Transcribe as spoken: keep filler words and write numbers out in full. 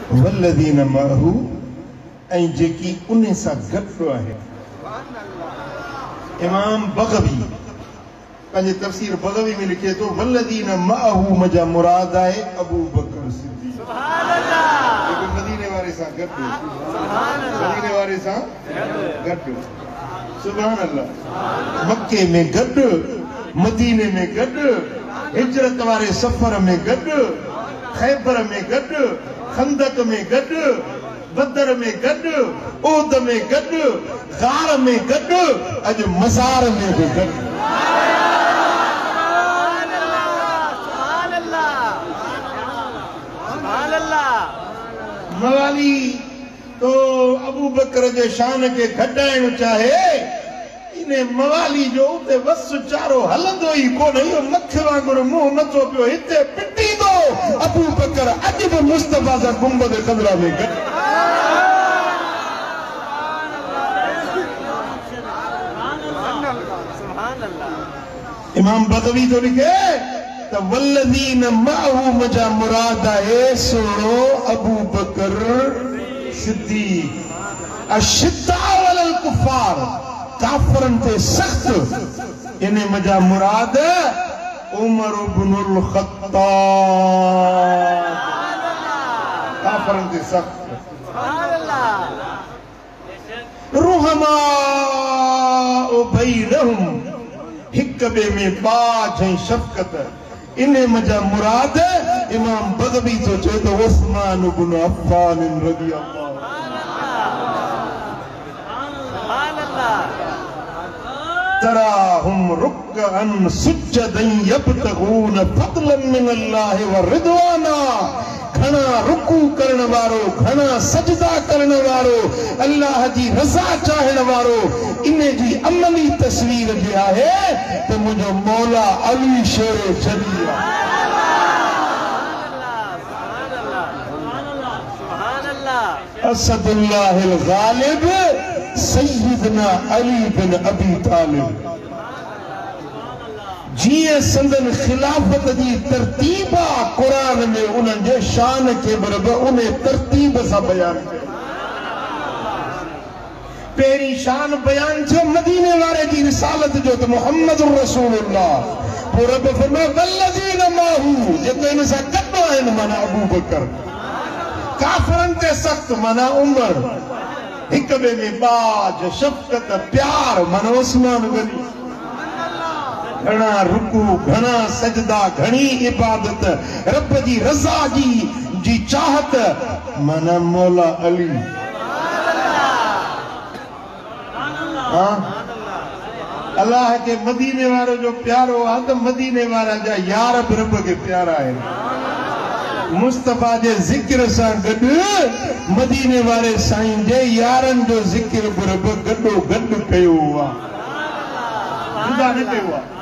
वल्लदीन माहू ऐं जेकी उन सां गॾु आहे। इमाम बग़वी पंहिंजे तफ़सीर बग़वी में लिखे थो वल्लदीन माहू मजा मुराद आहे अबू बकर सिद्दीक़। सुभान अल्लाह। जेको मदीने वारे सां गॾु, सुभान अल्लाह, मदीने वारे सां गॾु, सुभान अल्लाह, मक्के में गॾु, मदीने में गॾु, हिजरत वारे सफ़र में गॾु, खैबर में गॾु, खंदक में गॾु, बदर में गॾु, ओद में गॾु, गार में गॾु, अॼु मज़ार में बि गॾु। मवाली तो अबू बकर जे शान के घटाइण चाहे इने मवाली जो उते बस चारो हलंदो ही कोन, इहो मथे वांगुरु मुंहुं नथो पियो हिते पिटी दो अबू बकर अॼु बि मुस्तफा सां गुंबद ख़ज़रा में गॾु। इमाम बग़वी तो लिखे त वल्लदीन माहू मजा मुराद आहे सोनो अबू बकर सिद्दीक़। अशिद्दा अलल कुफ़ार, काफ़रन ते सख्त, इने मजा मुराद उमर इब्नुल ख़त्ताब। काफ़रन ते सख्त, सुभान अल्लाह। रुहमा बैनहुम, हिक बे में बाज ऐं शफ़क़त, इने मजा मुराद इमाम बग़वी तो चए तो उस्मान इब्न अफ़्फ़ान रज़ी अल्लाह। सुभान अल्लाह। तराहुम रुक्अन सुज्जदन यब्तगून फ़ज़लन मिनल्लाहि व रिदवाना। घणा रुकू करण वारो, घणा सजदा करण वारो, अल्लाह जी रज़ा चाहण वारो, इने जी अमली तस्वीर भी आहे त मुंहिंजो मौला अली शेर जली आहे। असदुल्लाहिल गालिब सय्यदना अली बिन अबी तालिब। जिए संदन खिलाफत जी तरतीब आहे कुरान में, उन्हनि जे शान के बराबर उन तरतीब सां बयान कयो। पहिरीं शान बयान थियो मदीने वारे जी रिसालत जो त मुहम्मद रसूलुल्लाह। पोइ रब फरमायो वल्लज़ीन माहू, जेको इन सां गॾु आहिनि माना अबू बकर। काफ़रन ते सख्त माना उमर, हिक ॿिए में बाज शफ़क़त प्यार माना उस्मान गनी। घणा रुकू, घणा सजदा, घणी इबादत, रब जी रज़ा जी जी चाहत माना मौला अली। हाँ, अल्लाह के मदीने वारो जो प्यारो आहे त मदीने वारा जा यार बि रब के प्यारा आहिनि। मुस्तफा जे ज़िक्र सां गॾु मदीने वारे साईं जे यारनि जो ज़िक्र बि रब गॾो गॾु कयो आहे, जुदा न कयो आहे।